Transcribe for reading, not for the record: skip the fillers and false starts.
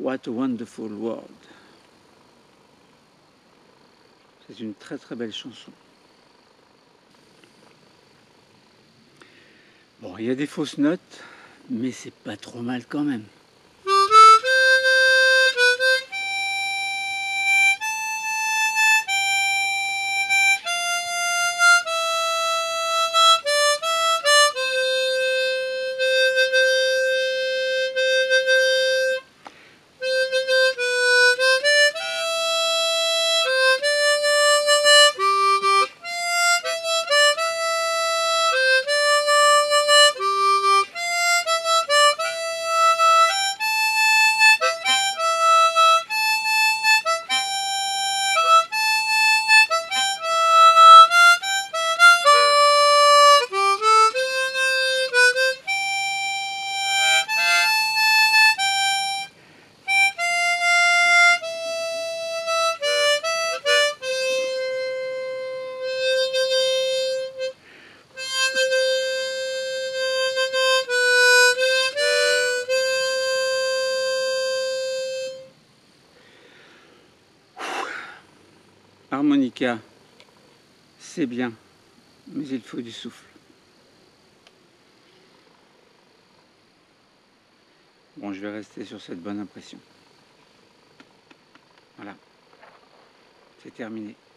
What a Wonderful World. C'est une très très belle chanson. Bon, il y a des fausses notes, mais c'est pas trop mal quand même. Harmonica, c'est bien, mais il faut du souffle. Bon, je vais rester sur cette bonne impression. Voilà, c'est terminé.